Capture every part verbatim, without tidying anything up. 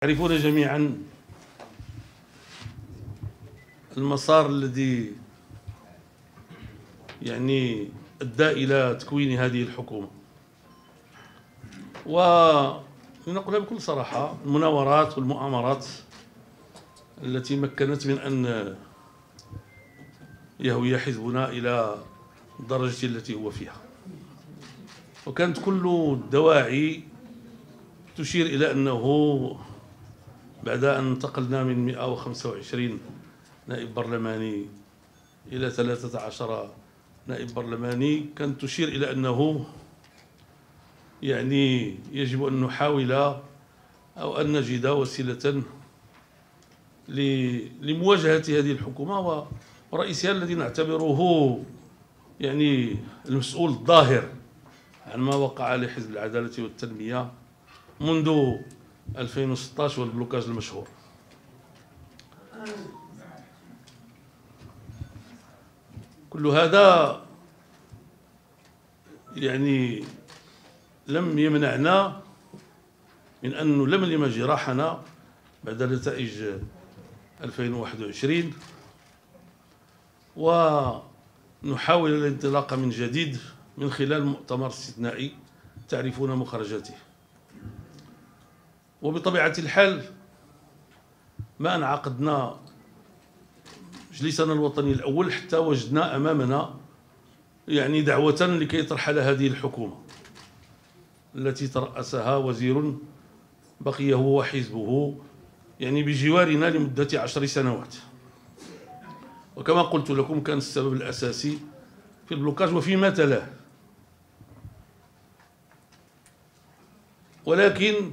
تعرفون جميعا المسار الذي يعني أدى إلى تكوين هذه الحكومة، ولنقولها بكل صراحة المناورات والمؤامرات التي مكنت من أن يهوي حزبنا إلى الدرجة التي هو فيها، وكانت كل الدواعي تشير إلى أنه بعد أن انتقلنا من مئة وخمسة وعشرين نائب برلماني إلى ثلاثة عشر نائب برلماني، كانت تشير إلى أنه يعني يجب أن نحاول أو أن نجد وسيلة لمواجهة هذه الحكومة ورئيسها الذي نعتبره يعني المسؤول الظاهر عن ما وقع لحزب العدالة والتنمية منذ ألفين وستة عشر والبلوكاج المشهور. كل هذا يعني لم يمنعنا من أن نلملم جراحنا بعد نتائج ألفين وواحد وعشرين ونحاول الانطلاق من جديد من خلال مؤتمر استثنائي تعرفون مخرجاته. وبطبيعة الحال ما أن عقدنا مجلسنا الوطني الأول حتى وجدنا أمامنا يعني دعوة لكي ترحل هذه الحكومة التي ترأسها وزير بقي هو وحزبه يعني بجوارنا لمدة عشر سنوات. وكما قلت لكم كان السبب الأساسي في البلوكاج وفيما تلاه. ولكن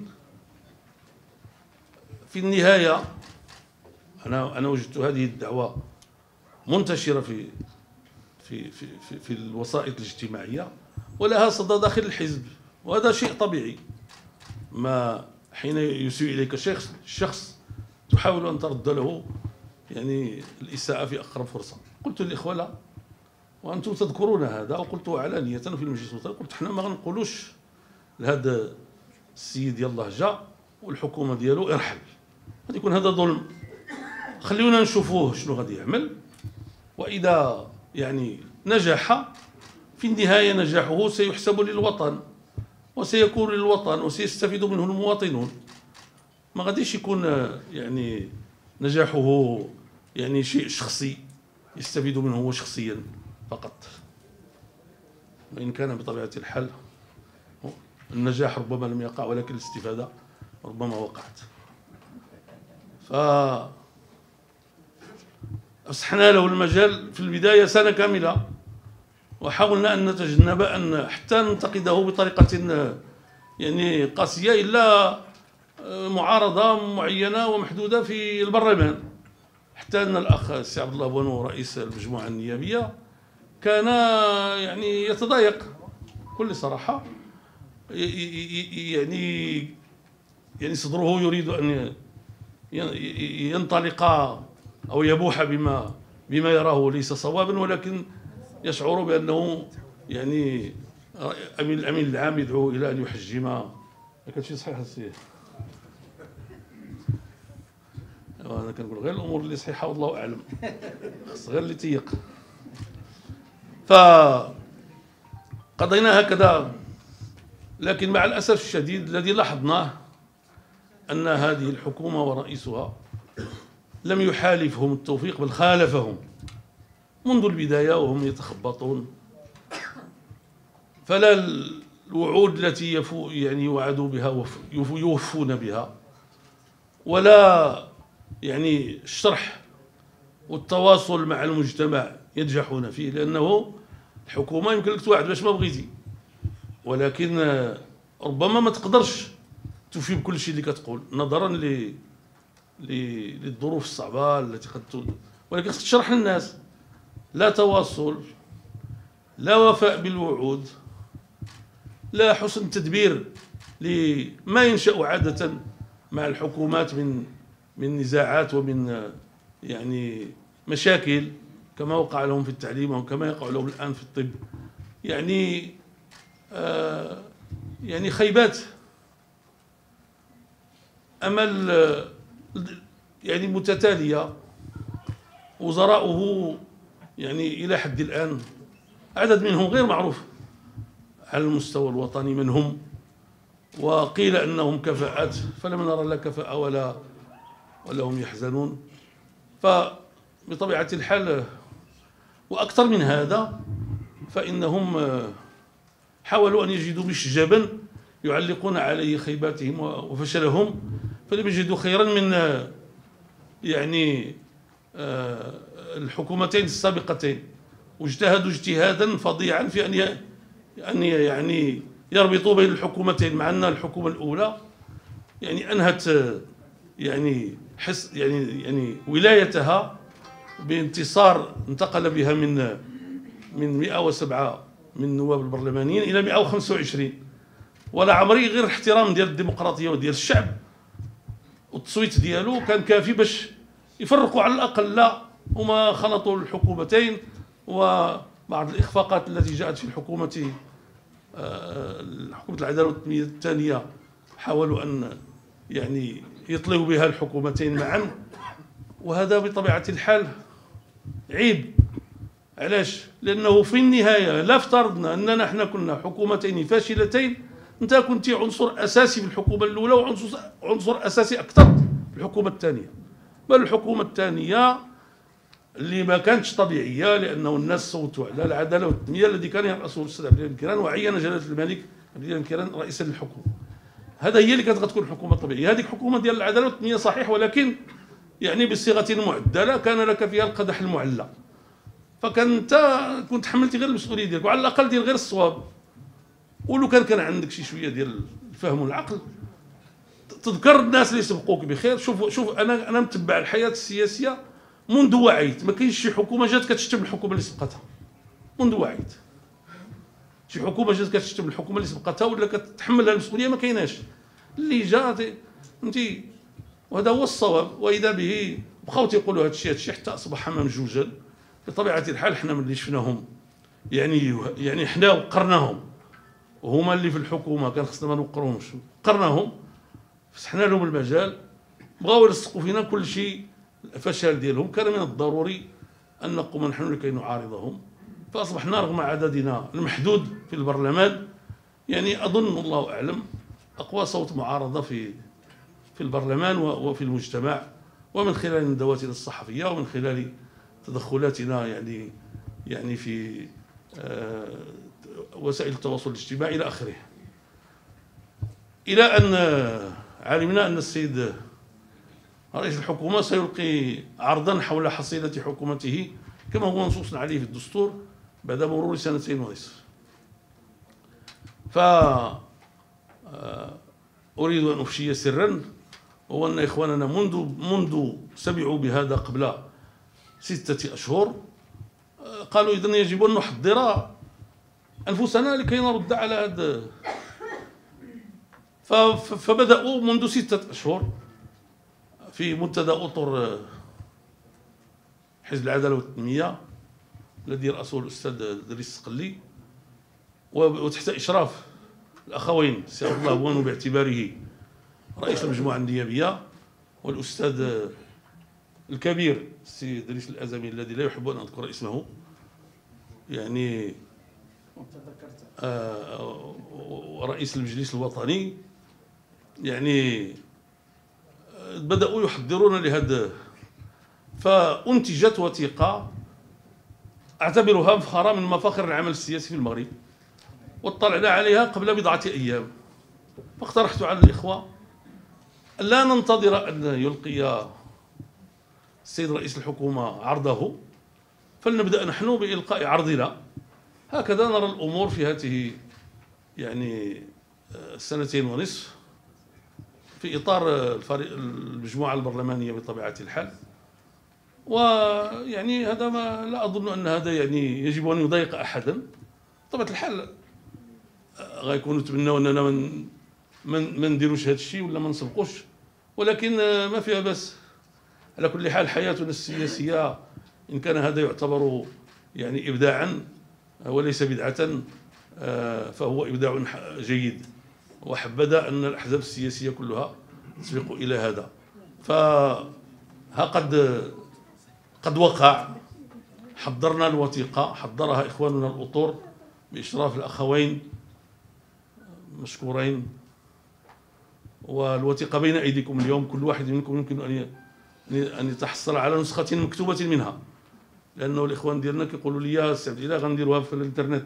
في النهاية أنا أنا وجدت هذه الدعوة منتشرة في في في في, في الوسائط الاجتماعية ولها صدى داخل الحزب، وهذا شيء طبيعي. ما حين يسيء إليك شخص شخص تحاول أن ترد له يعني الإساءة في أقرب فرصة. قلت للإخوة لا، وأنتم تذكرون هذا، وقلته علانية في المجلس الوطني، قلت حنا ما غنقولوش لهذا السيد يلاه جا والحكومة ديالو ارحل، غادي يكون هذا ظلم. خليونا نشوفوه شنو غادي يعمل، وإذا يعني نجح في النهاية نجاحه سيحسب للوطن وسيكون للوطن وسيستفيد منه المواطنون. ما غاديش يكون يعني نجاحه يعني شيء شخصي يستفيد منه هو شخصيا فقط، وإن كان بطبيعة الحال النجاح ربما لم يقع ولكن الاستفادة ربما وقعت. ف أسحنا له المجال في البداية سنة كاملة، وحاولنا أن نتجنب أن حتى ننتقده بطريقة يعني قاسية إلا معارضة معينة ومحدودة في البرلمان، حتى أن الأخ السي عبد الله بونو رئيس المجموعة النيابية كان يعني يتضايق بكل صراحة، يعني يعني صدره يريد أن ينطلق أو يبوح بما بما يراه ليس صوابا، ولكن يشعر بأنه يعني أمين الأمين العام يدعو إلى أن يحجم. هذا شيء صحيح السي، أنا كنقول غير الأمور اللي صحيحة والله أعلم، خص غير اللي تيق. فقضينا هكذا، لكن مع الأسف الشديد الذي لاحظناه أن هذه الحكومة ورئيسها لم يحالفهم التوفيق بل خالفهم منذ البداية وهم يتخبطون. فلا الوعود التي يفو يعني وعدوا بها يوفون بها، ولا يعني الشرح والتواصل مع المجتمع ينجحون فيه، لأنه الحكومة يمكن لك توعد باش ما بغيتي، ولكن ربما ما تقدرش توفي بكل شيء اللي كتقول نظرا ل للظروف الصعبة التي قد، ولكن خصك تشرح للناس لا تواصل، لا وفاء بالوعود، لا حسن تدبير لما ينشأ عادة مع الحكومات من من نزاعات ومن يعني مشاكل كما وقع لهم في التعليم وكما يقع لهم الآن في الطب، يعني آه يعني خيبات. امل يعني متتاليه، وزراؤه يعني الى حد الان عدد منهم غير معروف على المستوى الوطني من هم، وقيل انهم كفاءات فلم نرى لا كفاءه ولا ولا هم يحزنون. فبطبيعه الحال واكثر من هذا فانهم حاولوا ان يجدوا بشجابا يعلقون عليه خيباتهم وفشلهم، فلم يجدوا خيرا من يعني الحكومتين السابقتين، واجتهدوا اجتهادا فظيعا في ان ان يعني يربطوا بين الحكومتين، مع ان الحكومه الاولى يعني انهت يعني حس يعني يعني ولايتها بانتصار انتقل بها من من مئة وسبعة من النواب البرلمانيين الى مئة وخمسة وعشرين، ولا عمري غير احترام ديال الديمقراطيه وديال الشعب والتصويت ديالو كان كافي باش يفرقوا على الاقل لا هما خلطوا الحكومتين، وبعض الاخفاقات التي جاءت في الحكومه حكومه العداله والتنميه الثانيه حاولوا ان يعني يطلقوا بها الحكومتين معا، وهذا بطبيعه الحال عيب. علاش؟ لانه في النهايه لا افترضنا اننا احنا كنا حكومتين فاشلتين، انت كنت عنصر اساسي في الحكومه الاولى وعنصر عنصر اساسي اكثر في الحكومه الثانيه، بل الحكومه الثانيه اللي ما كانتش طبيعيه لانه الناس صوتوا على العداله والتنميه الذي كان يرأسه الاستاذ عبد العزيز الكيران، وعين جلاله الملك عبد العزيز الكيران رئيسا للحكومه. هذا هي اللي كانت غتكون حكومه طبيعيه. هذيك الحكومه ديال العداله والتنميه صحيح، ولكن يعني بصيغه معدله كان لك فيها القدح المعلى، فكان انت كنت حملتي غير المسؤوليه ديالك، وعلى الاقل دير غير الصواب. ولو كان كان عندك شي شويه ديال الفهم والعقل تذكر الناس اللي سبقوك بخير. شوف شوف انا انا متبع الحياه السياسيه منذ وعيت، ما كاينش شي حكومه جات كتشتم الحكومه اللي سبقتها منذ وعيت. شي حكومه جات كتشتم الحكومه اللي سبقتها ولا كتحملها المسؤوليه ما كايناش. اللي جات انت، وهذا هو الصواب. واذا به بقاو تيقولوا هذا الشيء هذا الشيء حتى اصبح ممجوجا. بطبيعه الحال حنا ملي شفناهم يعني يعني حنا وقرناهم، وهما اللي في الحكومه كان خصنا ما نوقروهمش، قرناهم فسحنا لهم المجال، بغاو يلصقوا فينا كل شيء. الفشل ديالهم كان من الضروري ان نقوم نحن لكي نعارضهم، فاصبحنا رغم عددنا المحدود في البرلمان يعني اظن والله اعلم اقوى صوت معارضه في في البرلمان وفي المجتمع، ومن خلال ندواتنا الصحفيه ومن خلال تدخلاتنا يعني يعني في آه وسائل التواصل الاجتماعي الى اخره. الى ان علمنا ان السيد رئيس الحكومه سيلقي عرضا حول حصيله حكومته كما هو منصوص عليه في الدستور بعد مرور سنتين ونصف. ف اريد ان افشي سرا، هو ان اخواننا منذ منذ سمعوا بهذا قبل سته اشهر قالوا اذا يجب ان نحضر انفسنا لكي نرد على هذا. فبداوا منذ سته اشهر في منتدى اطر حزب العداله والتنميه الذي يرأسه الاستاذ دريس السقلي، وتحت اشراف الاخوين السي عبد الله بوانو باعتباره رئيس المجموعه النيابيه، والاستاذ الكبير السي دريس الازمي الذي لا يحب ان اذكر اسمه يعني آه ورئيس المجلس الوطني، يعني بدأوا يحضرون لهذا. فأنتجت وثيقة أعتبرها مفخرة من مفاخر العمل السياسي في المغرب، واطلعنا عليها قبل بضعة أيام. فاقترحت على الإخوة لا ننتظر أن يلقي السيد رئيس الحكومة عرضه، فلنبدأ نحن بإلقاء عرضنا. هكذا نرى الأمور في هذه يعني سنتين ونصف في إطار الفريق المجموعة البرلمانية بطبيعة الحال. ويعني هذا ما لا أظن أن هذا يعني يجب أن يضايق أحدا. بطبيعة الحال غيكونوا يتمنوا أننا من من ما نديروش هذا الشيء ولا ما نسبقوش، ولكن ما فيها بس. على كل حال حياتنا السياسية إن كان هذا يعتبر يعني إبداعا وليس بدعة فهو إبداع جيد، وحبذا أن الأحزاب السياسية كلها تسبق إلى هذا. فها قد قد وقع. حضرنا الوثيقة، حضرها إخواننا الأطر بإشراف الأخوين مشكورين، والوثيقة بين أيديكم اليوم. كل واحد منكم يمكن أن أن يتحصل على نسخة مكتوبة منها، لأنه الإخوان ديالنا كيقولوا لي يا سي عبد الإله غنديروها في الإنترنت.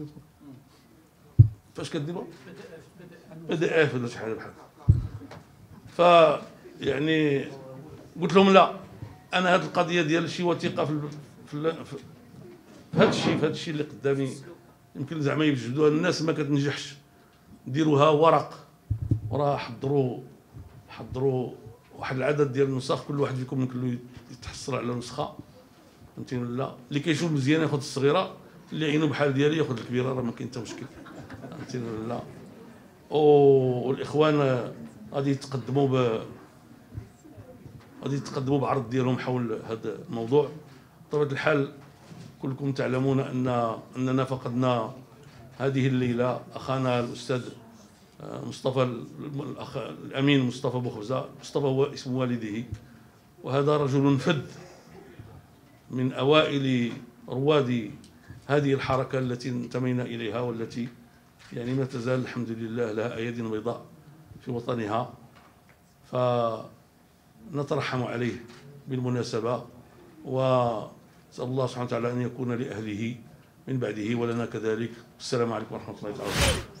فاش كديروا؟ بي دي اف ولا شي حاجة بحال هكا. فيعني قلت لهم لا، أنا هذه القضية ديال شي وثيقة في في في هذا الشيء في هذا الشيء اللي قدامي يمكن زعما يوجدوها الناس ما كتنجحش. ديروها ورق، وراه حضروا حضروا واحد العدد ديال النسخ، كل واحد فيكم يمكن له يتحصل على نسخه، فهمتيني ولا لا؟ اللي كيشوف مزيان ياخذ الصغيره، اللي عينو بحال ديالي ياخذ الكبيره، راه ما كاين حتى مشكل، فهمتيني ولا لا؟ والاخوان غادي يتقدموا ب غادي يتقدموا بعرض ديالهم حول هذا الموضوع. بطبيعه الحال كلكم تعلمون ان اننا فقدنا هذه الليله اخانا الاستاذ مصطفى الأخ الامين مصطفى بوخبزه. مصطفى هو اسم والده، وهذا رجل فذ من اوائل رواد هذه الحركه التي انتمينا اليها، والتي يعني ما تزال الحمد لله لها ايادي بيضاء في وطنها. فنترحم عليه بالمناسبه، ونسال الله سبحانه وتعالى ان يكون لاهله من بعده ولنا كذلك. السلام عليكم ورحمه الله تعالى وبركاته.